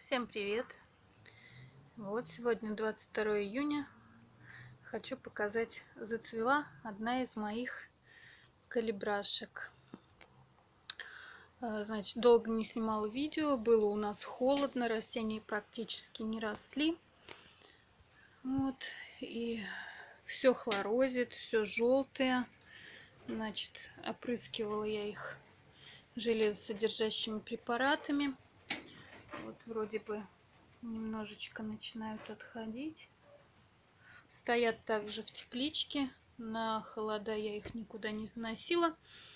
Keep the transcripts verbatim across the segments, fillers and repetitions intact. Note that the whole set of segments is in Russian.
Всем привет! Вот сегодня двадцать второе июня. Хочу показать, зацвела одна из моих калибрашек. Значит, долго не снимала видео, было у нас холодно, растения практически не росли. Вот, и все хлорозит, все желтое. Значит, опрыскивала я их железосодержащими препаратами. Вот вроде бы немножечко начинают отходить. Стоят также в тепличке. На холода я их никуда не заносила.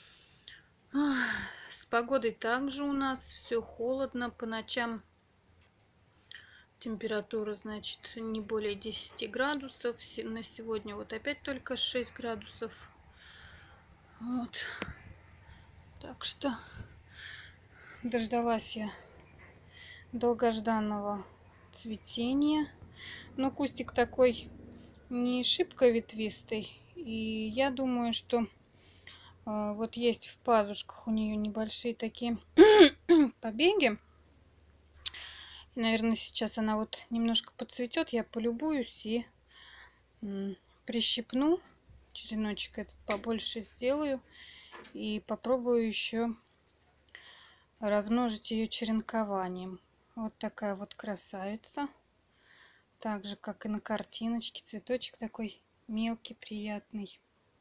С погодой также у нас все холодно. По ночам температура, значит, не более десяти градусов. На сегодня вот опять только шесть градусов. Вот. Так что дождалась я долгожданного цветения. Но кустик такой не шибко ветвистый. И я думаю, что э, вот есть в пазушках у нее небольшие такие побеги. И, наверное, сейчас она вот немножко подцветет. Я полюбуюсь и м, прищипну. Череночек этот побольше сделаю. И попробую еще размножить ее черенкованием. Вот такая вот красавица. Так же, как и на картиночке. Цветочек такой мелкий, приятный.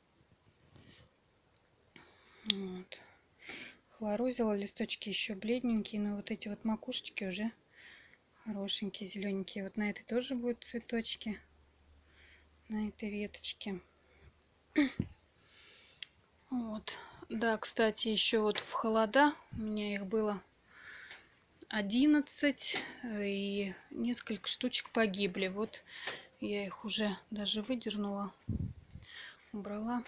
Вот. Хлорозила, листочки еще бледненькие, но вот эти вот макушечки уже хорошенькие, зелененькие. Вот на этой тоже будут цветочки. На этой веточке. Вот. Да, кстати, еще вот в холода у меня их было одиннадцать, и несколько штучек погибли. Вот я их уже даже выдернула, убрала.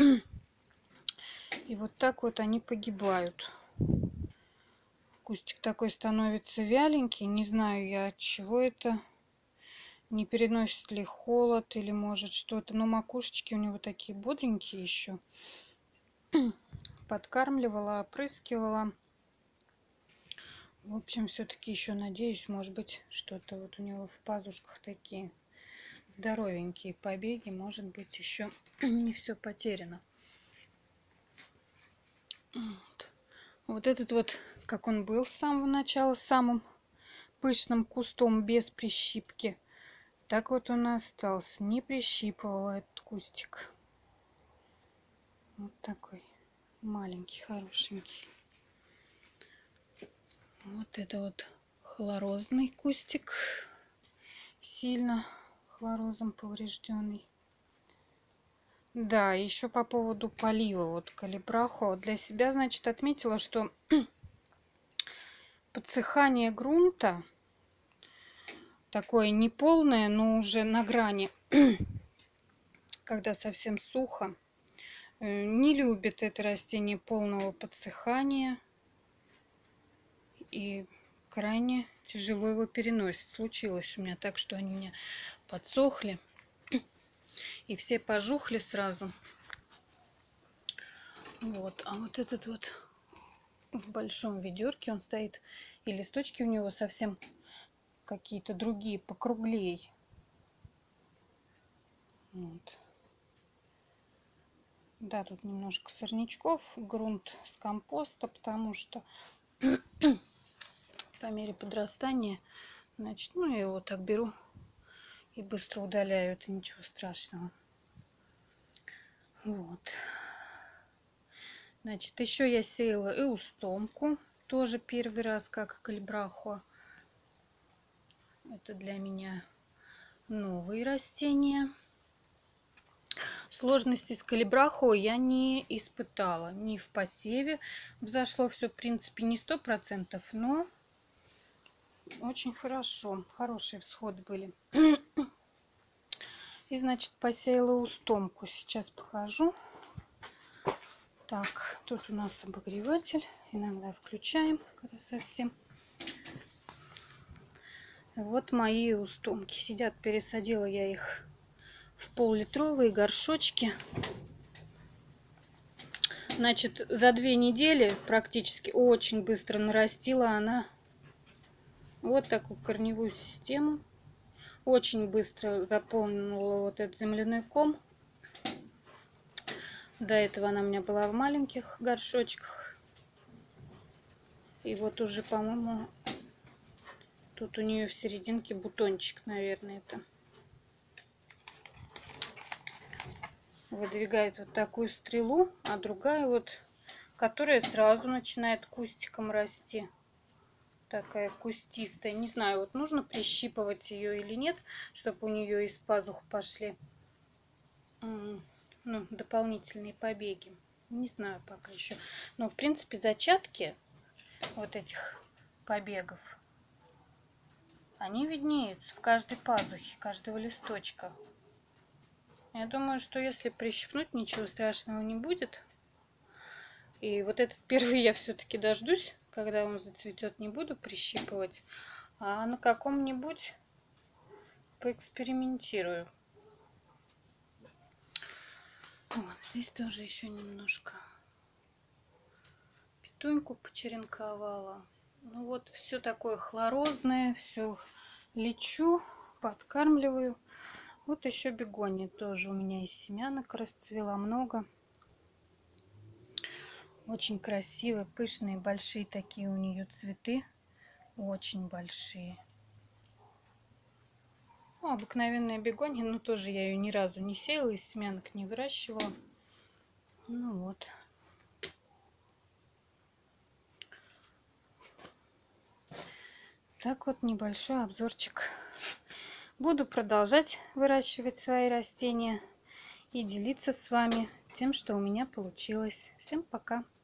И вот так вот они погибают. Кустик такой становится вяленький. Не знаю я, от чего это. Не переносит ли холод или может что-то. Но макушечки у него такие бодренькие еще. Подкармливала, опрыскивала. В общем, все-таки еще надеюсь, может быть, что-то вот у него в пазушках такие здоровенькие побеги. Может быть, еще не все потеряно. Вот. Вот этот вот, как он был с самого начала, самым пышным кустом без прищипки. Так вот он и остался. Не прищипывала этот кустик. Вот такой маленький, хорошенький. Вот это вот хлорозный кустик. Сильно хлорозом поврежденный. Да, еще по поводу полива. Вот калибрахо. Для себя, значит, отметила, что подсыхание грунта такое неполное, но уже на грани, когда совсем сухо. Не любит это растение полного подсыхания. И крайне тяжело его переносит. Случилось у меня так, что они мне подсохли. И все пожухли сразу. Вот. А вот этот вот в большом ведерке он стоит. И листочки у него совсем какие-то другие, покруглей. Вот. Да, тут немножко сорнячков. Грунт с компоста, потому что по мере подрастания, значит, ну я его так беру и быстро удаляю. Это ничего страшного. Вот. Значит, еще я сеяла эустомку. Тоже первый раз, как калибрахо. Это для меня новые растения. Сложностей с калибрахо я не испытала. Ни в посеве. Взошло все, в принципе, не сто процентов, но очень хорошо. Хорошие всходы были. И, значит, посеяла эустомку. Сейчас покажу. Так, тут у нас обогреватель. Иногда включаем, когда совсем. Вот мои эустомки. Сидят, пересадила я их в пол-литровые горшочки. Значит, за две недели практически очень быстро нарастила она Вот такую корневую систему. Очень быстро заполнила вот этот земляной ком. До этого она у меня была в маленьких горшочках. И вот уже, по-моему, тут у нее в серединке бутончик, наверное, это. Выдвигает вот такую стрелу, а другая вот, которая сразу начинает кустиком расти. Такая кустистая. Не знаю, вот нужно прищипывать ее или нет, чтобы у нее из пазух пошли ну, дополнительные побеги. Не знаю пока еще. Но, в принципе, зачатки вот этих побегов, они виднеются в каждой пазухе, каждого листочка. Я думаю, что если прищипнуть, ничего страшного не будет. И вот этот первый я все-таки дождусь, когда он зацветет, не буду прищипывать. А на каком-нибудь поэкспериментирую. Вот здесь тоже еще немножко петуньку почеренковала. Ну вот все такое хлорозное, все лечу, подкармливаю. Вот еще бегония тоже у меня из семянок расцвела много. Очень красивые, пышные, большие такие у нее цветы. Очень большие. Ну, обыкновенная бегония, но тоже я ее ни разу не сеяла, из семянок не выращивала. Ну вот. Так вот, небольшой обзорчик. Буду продолжать выращивать свои растения и делиться с вами тем, что у меня получилось. Всем пока!